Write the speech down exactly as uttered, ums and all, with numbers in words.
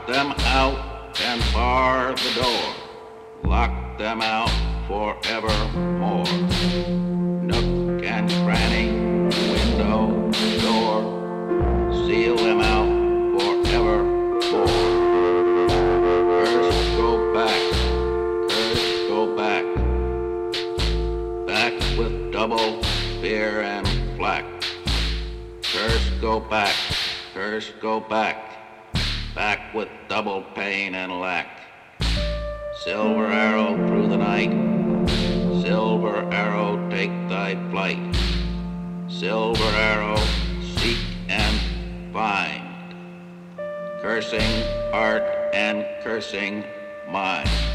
them out and bar the door. Lock them out forevermore. Nook and cranny, window, door, seal them out forevermore. Curse, go back, curse, go back, back with double fear and flack. Curse, go back, curse, go back, back with double pain and lack. Silver arrow through the night, silver arrow take thy flight. Silver arrow seek and find, cursing heart and cursing mind.